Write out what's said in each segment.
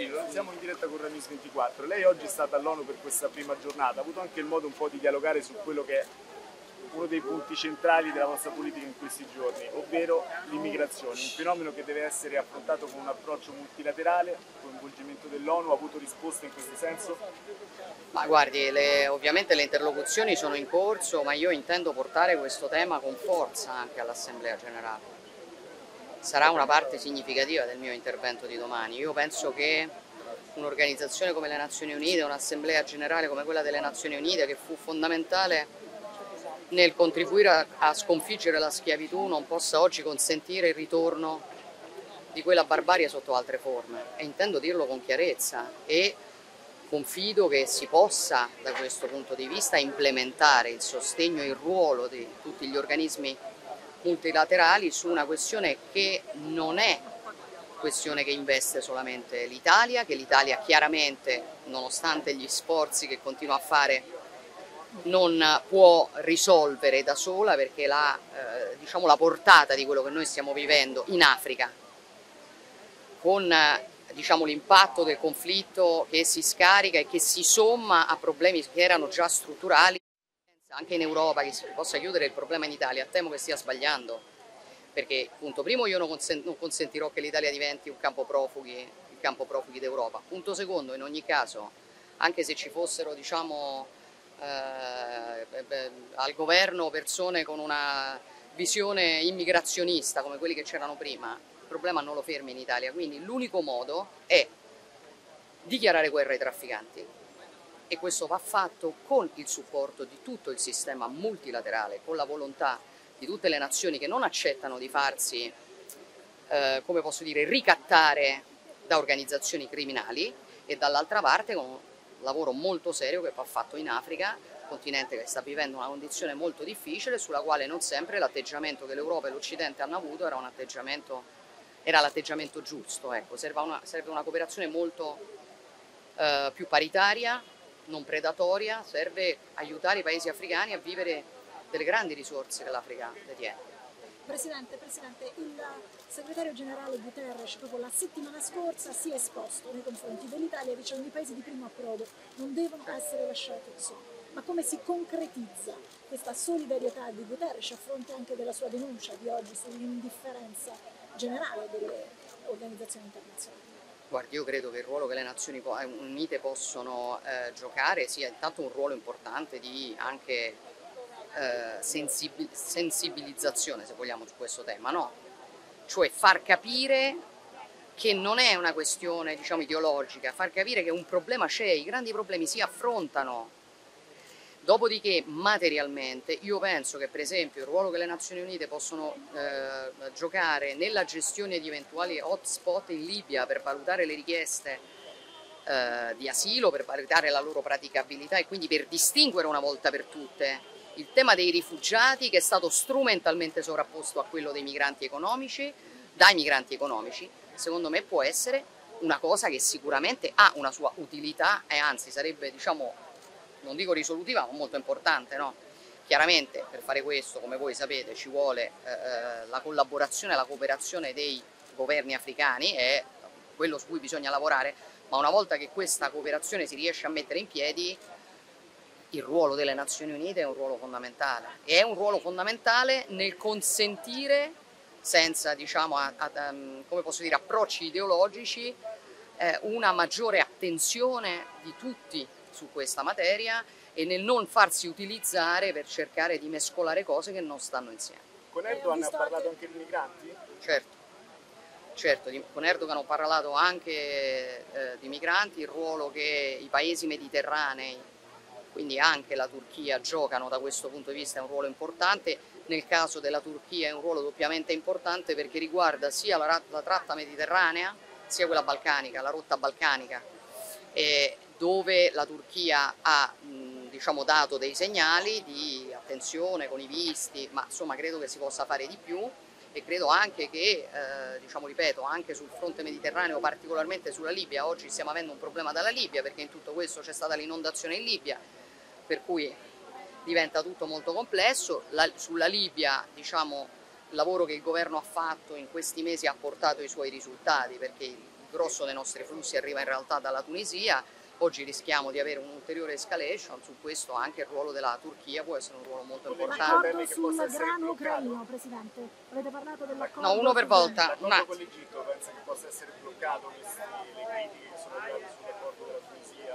Sì, siamo in diretta con Ramis 24. Lei oggi è stata all'ONU per questa prima giornata, ha avuto anche il modo un po' di dialogare su quello che è uno dei punti centrali della vostra politica in questi giorni, ovvero l'immigrazione, un fenomeno che deve essere affrontato con un approccio multilaterale, coinvolgimento dell'ONU, ha avuto risposte in questo senso? Ma guardi, ovviamente le interlocuzioni sono in corso, ma io intendo portare questo tema con forza anche all'Assemblea Generale. Sarà una parte significativa del mio intervento di domani. Io penso che un'organizzazione come le Nazioni Unite, un'Assemblea Generale come quella delle Nazioni Unite, che fu fondamentale nel contribuire a sconfiggere la schiavitù, non possa oggi consentire il ritorno di quella barbarie sotto altre forme. E intendo dirlo con chiarezza e confido che si possa, da questo punto di vista, implementare il sostegno e il ruolo di tutti gli organismi multilaterali su una questione che non è questione che investe solamente l'Italia, che l'Italia chiaramente, nonostante gli sforzi che continua a fare, non può risolvere da sola, perché la portata di quello che noi stiamo vivendo in Africa, con l'impatto del conflitto che si scarica e che si somma a problemi che erano già strutturali, anche in Europa, che si possa chiudere il problema in Italia, temo che stia sbagliando, perché punto primo io non consentirò che l'Italia diventi il campo profughi d'Europa. Punto secondo, in ogni caso, anche se ci fossero al governo persone con una visione immigrazionista come quelli che c'erano prima, il problema non lo fermi in Italia, quindi l'unico modo è dichiarare guerra ai trafficanti, e questo va fatto con il supporto di tutto il sistema multilaterale, con la volontà di tutte le nazioni che non accettano di farsi, ricattare da organizzazioni criminali, e dall'altra parte con un lavoro molto serio che va fatto in Africa, continente che sta vivendo una condizione molto difficile, sulla quale non sempre l'atteggiamento che l'Europa e l'Occidente hanno avuto era l'atteggiamento giusto. Ecco, serve una cooperazione molto più paritaria, non predatoria, serve aiutare i paesi africani a vivere delle grandi risorse che l'Africa detiene. Presidente, il segretario generale Guterres proprio la settimana scorsa si è esposto nei confronti dell'Italia dicendo che i paesi di primo approdo non devono essere lasciati soli. Ma come si concretizza questa solidarietà di Guterres a fronte anche della sua denuncia di oggi sull'indifferenza generale delle organizzazioni internazionali? Guardi, io credo che il ruolo che le Nazioni Unite possono giocare sia intanto un ruolo importante di anche sensibilizzazione, se vogliamo, su questo tema, no? Cioè far capire che non è una questione ideologica, far capire che un problema c'è, i grandi problemi si affrontano. Dopodiché materialmente io penso che per esempio il ruolo che le Nazioni Unite possono giocare nella gestione di eventuali hotspot in Libia per valutare le richieste di asilo, per valutare la loro praticabilità e quindi per distinguere una volta per tutte il tema dei rifugiati, che è stato strumentalmente sovrapposto a quello dai migranti economici, secondo me può essere una cosa che sicuramente ha una sua utilità e anzi sarebbe, non dico risolutiva, ma molto importante, no? Chiaramente per fare questo, come voi sapete, ci vuole la collaborazione e la cooperazione dei governi africani, è quello su cui bisogna lavorare, ma una volta che questa cooperazione si riesce a mettere in piedi, il ruolo delle Nazioni Unite è un ruolo fondamentale, e è un ruolo fondamentale nel consentire, senza approcci ideologici, una maggiore attenzione di tutti su questa materia e nel non farsi utilizzare per cercare di mescolare cose che non stanno insieme. Con Erdogan ha parlato anche di migranti? Certo, con Erdogan ho parlato anche di migranti, il ruolo che i paesi mediterranei, quindi anche la Turchia, giocano da questo punto di vista è un ruolo importante. Nel caso della Turchia è un ruolo doppiamente importante perché riguarda sia la tratta mediterranea sia quella balcanica, la rotta balcanica, dove la Turchia ha dato dei segnali di attenzione con i visti, ma insomma credo che si possa fare di più, e credo anche che, anche sul fronte mediterraneo, particolarmente sulla Libia, oggi stiamo avendo un problema dalla Libia perché in tutto questo c'è stata l'inondazione in Libia, per cui diventa tutto molto complesso. Sulla Libia, il lavoro che il governo ha fatto in questi mesi ha portato i suoi risultati, perché il grosso dei nostri flussi arriva in realtà dalla Tunisia. Oggi rischiamo di avere un'ulteriore escalation, su questo anche il ruolo della Turchia può essere un ruolo molto importante. L'accordo sul grano ucraino, Presidente, avete parlato dell'accordo? No, uno per volta. L'accordo con l'Egitto pensa che possa essere bloccato, viste le critiche che sono arrivate sull'accordo della Tunisia?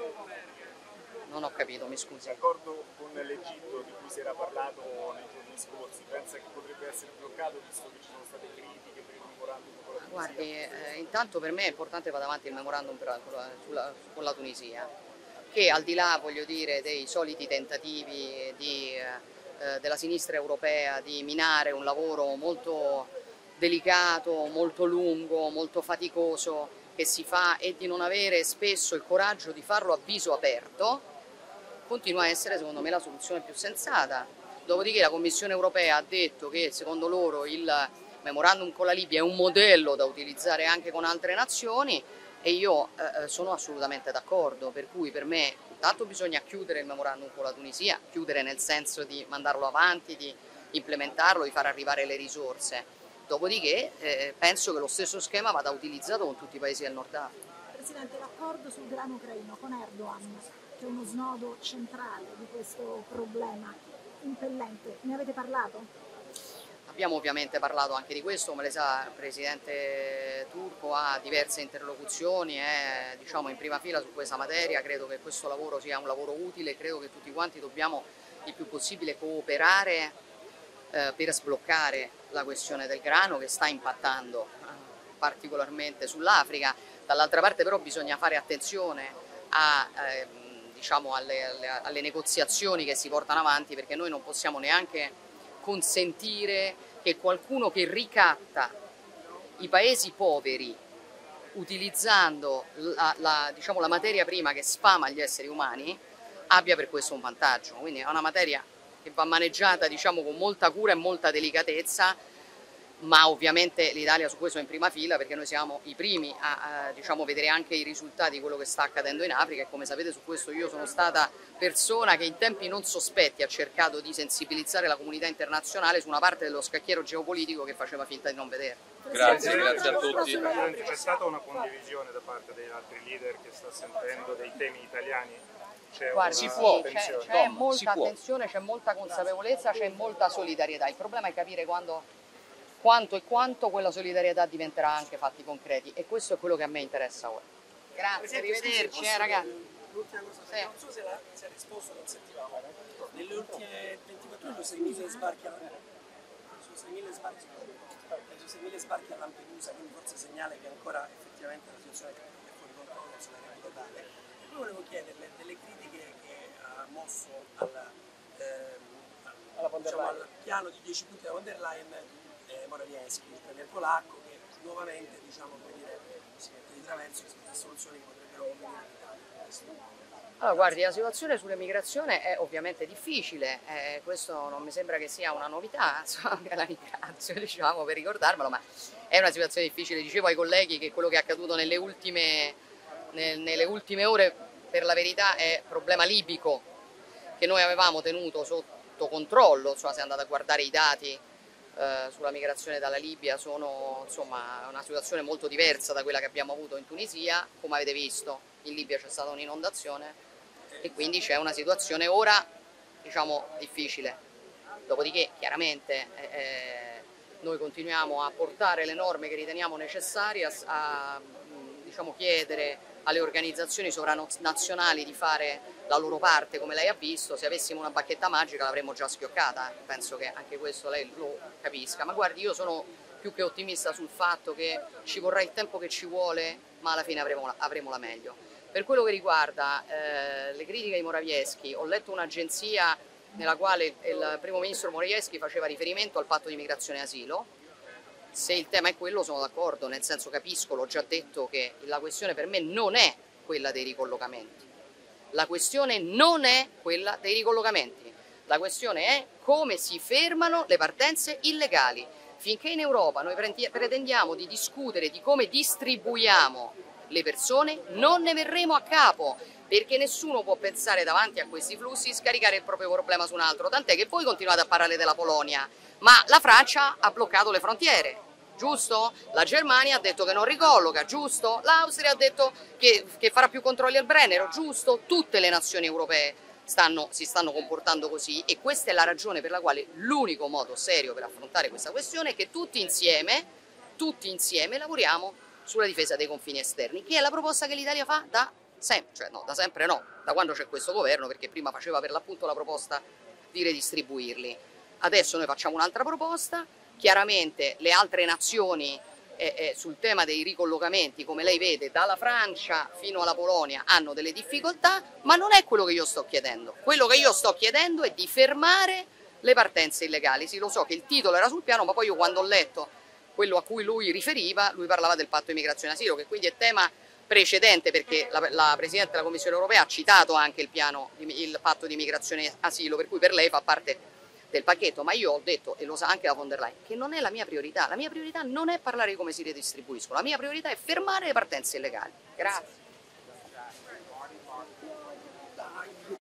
Non ho capito, mi scusi. L'accordo con l'Egitto di cui si era parlato nei giorni scorsi, pensa che potrebbe essere bloccato visto che ci sono state critiche per il memorandum con la Tunisia? Guardi, intanto per me è importante che vada avanti il memorandum con la Tunisia, che al di là, voglio dire, dei soliti tentativi della sinistra europea di minare un lavoro molto delicato, molto lungo, molto faticoso che si fa e di non avere spesso il coraggio di farlo a viso aperto, continua a essere secondo me la soluzione più sensata. Dopodiché la Commissione europea ha detto che secondo loro il memorandum con la Libia è un modello da utilizzare anche con altre nazioni e io sono assolutamente d'accordo, per cui per me intanto bisogna chiudere il memorandum con la Tunisia, chiudere nel senso di mandarlo avanti, di implementarlo, di far arrivare le risorse. Dopodiché penso che lo stesso schema vada utilizzato con tutti i paesi del Nord Africa. Presidente, l'accordo sul grano ucraino con Erdogan, che è uno snodo centrale di questo problema impellente, ne avete parlato? Abbiamo ovviamente parlato anche di questo, come lei sa il Presidente turco ha diverse interlocuzioni, è diciamo, in prima fila su questa materia, credo che questo lavoro sia un lavoro utile, credo che tutti quanti dobbiamo il più possibile cooperare per sbloccare la questione del grano che sta impattando particolarmente sull'Africa. Dall'altra parte però bisogna fare attenzione diciamo, alle negoziazioni che si portano avanti, perché noi non possiamo neanche consentire che qualcuno che ricatta i paesi poveri utilizzando diciamo, la materia prima che sfama gli esseri umani abbia per questo un vantaggio. Quindi è una materia che va maneggiata diciamo, con molta cura e molta delicatezza, ma ovviamente l'Italia su questo è in prima fila perché noi siamo i primi a diciamo, vedere anche i risultati di quello che sta accadendo in Africa e come sapete su questo io sono stata persona che in tempi non sospetti ha cercato di sensibilizzare la comunità internazionale su una parte dello scacchiero geopolitico che faceva finta di non vedere. Grazie a tutti. C'è stata una condivisione da parte degli altri leader che sta sentendo dei temi italiani? Guardi, c'è molta attenzione, c'è molta consapevolezza, c'è molta solidarietà. Il problema è capire quanto e quanto quella solidarietà diventerà anche fatti concreti e questo è quello che a me interessa ora. Grazie, arrivederci ragazzi. L'ultima cosa, non so se ha risposto, non sentivamo. Nelle ultime 24 ore sono 6.000 sbarchi a Lampedusa, quindi forse segnale che ancora effettivamente la situazione è fuori controllo sulla rete totale. E poi volevo chiederle delle critiche che ha mosso diciamo, al piano di 10 punti da von der Leyen Morawiecki, il premier polacco, che nuovamente diciamo, si mette di traverso rispetto a soluzioni che potrebbero convenire all'Italia. Allora, guardi, la situazione sull'immigrazione è ovviamente difficile, questo non mi sembra che sia una novità, insomma, la ringrazio diciamo, per ricordarmelo, ma è una situazione difficile. Dicevo ai colleghi che quello che è accaduto nelle ultime ore per la verità è problema libico che noi avevamo tenuto sotto controllo, insomma, se andate a guardare i dati sulla migrazione dalla Libia sono insomma, una situazione molto diversa da quella che abbiamo avuto in Tunisia, come avete visto in Libia c'è stata un'inondazione e quindi c'è una situazione ora diciamo difficile, dopodiché chiaramente noi continuiamo a portare le norme che riteniamo necessarie, a diciamo, chiedere alle organizzazioni sovranazionali di fare la loro parte, come lei ha visto. Se avessimo una bacchetta magica l'avremmo già schioccata, penso che anche questo lei lo capisca, ma guardi, io sono più che ottimista sul fatto che ci vorrà il tempo che ci vuole, ma alla fine avremo la meglio. Per quello che riguarda le critiche di Morawiecki, ho letto un'agenzia nella quale il primo ministro Morawiecki faceva riferimento al patto di migrazione e asilo. Se il tema è quello sono d'accordo, nel senso capisco, l'ho già detto, che la questione per me non è quella dei ricollocamenti. La questione non è quella dei ricollocamenti, la questione è come si fermano le partenze illegali. Finché in Europa noi pretendiamo di discutere di come distribuiamo le persone, non ne verremo a capo, perché nessuno può pensare davanti a questi flussi di scaricare il proprio problema su un altro, tant'è che voi continuate a parlare della Polonia, ma la Francia ha bloccato le frontiere, giusto? La Germania ha detto che non ricolloca, giusto? L'Austria ha detto che farà più controlli al Brennero, giusto? Tutte le nazioni europee si stanno comportando così, e questa è la ragione per la quale l'unico modo serio per affrontare questa questione è che tutti insieme lavoriamo sulla difesa dei confini esterni, che è la proposta che l'Italia fa da sempre, cioè no, da sempre no, da quando c'è questo governo, perché prima faceva per l'appunto la proposta di redistribuirli. Adesso noi facciamo un'altra proposta, chiaramente le altre nazioni sul tema dei ricollocamenti, come lei vede, dalla Francia fino alla Polonia hanno delle difficoltà, ma non è quello che io sto chiedendo. Quello che io sto chiedendo è di fermare le partenze illegali. Sì, lo so che il titolo era sul piano, ma poi io quando ho letto quello a cui lui riferiva, lui parlava del patto immigrazione asilo, che quindi è tema precedente, perché la Presidente della Commissione europea ha citato anche il patto di immigrazione asilo, per cui per lei fa parte del pacchetto, ma io ho detto, e lo sa anche la von der Leyen, che non è la mia priorità non è parlare di come si redistribuiscono, la mia priorità è fermare le partenze illegali. Grazie.